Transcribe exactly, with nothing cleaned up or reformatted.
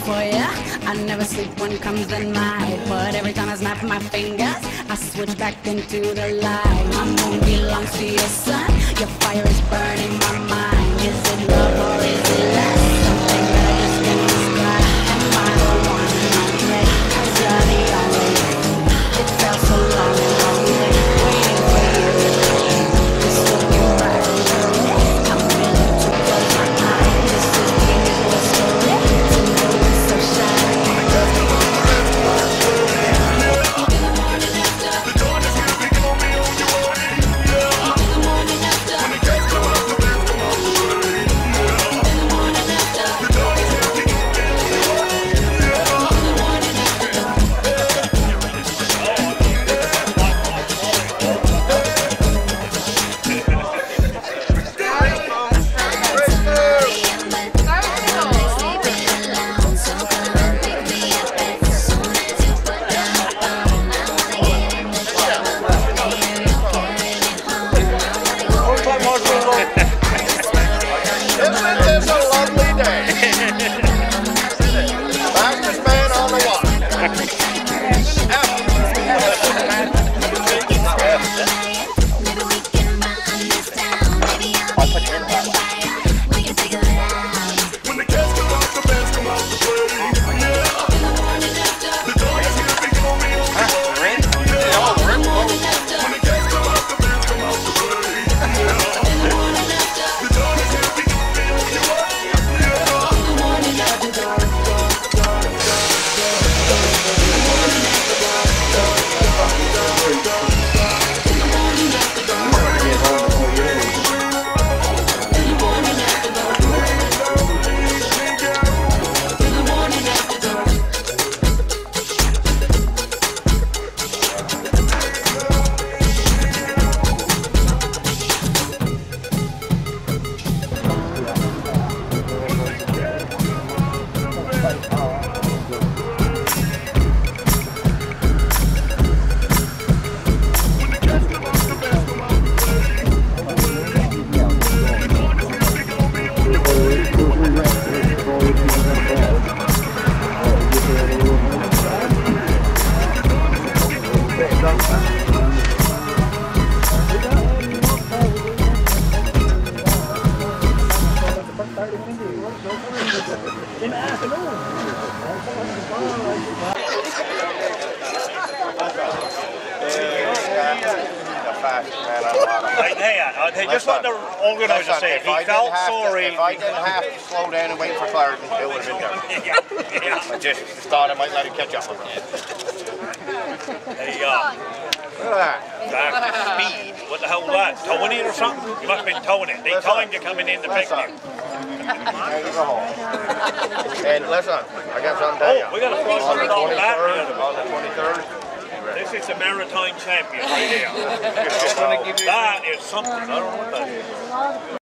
for ya. I never sleep when comes the night, but every time I snap my fingers, I switch back into the light. My moon belongs to your sun. Your fire is burning my mind. Is it love or is it lust? Something that I just can't describe. Am I the one I'm ready? 'Cause you're the only one. It felt so long and lonely, waiting for you. Just looking right into it. I'm willing to close my eyes. This is the usual story. To know you're so shy. Hey, just what the organiser said. He felt sorry. If I didn't have to slow down and wait for clarity, it would have been done. Yeah, yeah. I just thought I might let it catch up. There you go. Look at that. That speed. What the hell was that? Towing it or something? You must have been towing it. They timed you coming in the picnic. There you go. And listen, I got something to tell you. Oh, we got to throw something on that. On the twenty-third. This is the maritime champion right here. That is something. I don't know what that is.